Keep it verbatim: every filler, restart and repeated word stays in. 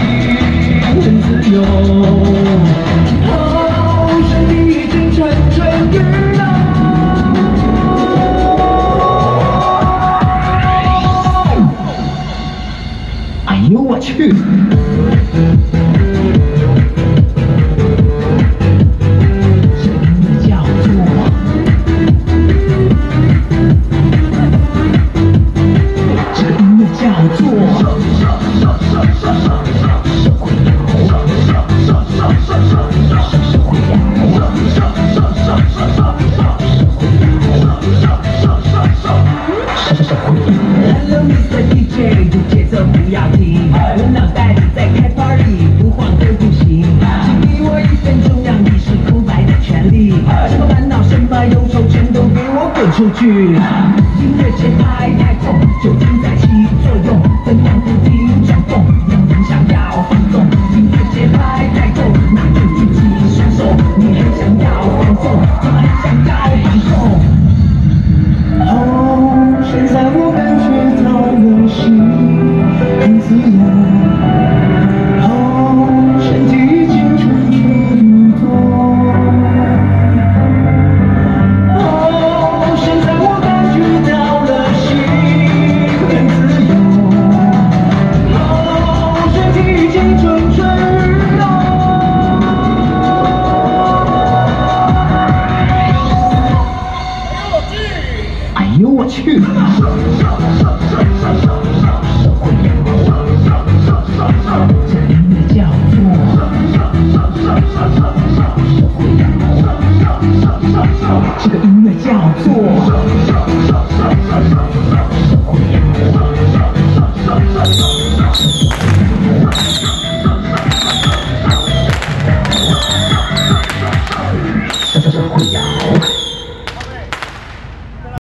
很自由。哦，身体已经蠢蠢欲动。哎呦我去！ Hello Mister D J， 这节奏不要停，我脑袋里在开 party， 不晃都不行。请给我一分钟，让意识空白的权利，什么烦恼，什么忧愁，全都给我滚出去。音乐节拍太重，酒精在起作用，灯光不停转动，让人想要放纵。音乐节拍太重，那就举起双手，你很想要放纵，我很想要放纵。哦，现在我感觉到了心很自由。哦，身体已经蠢蠢欲动。哦，现在我感觉到了心很自由。哦，身体已经蠢蠢欲动。哎呦我去！ 这个音乐叫做。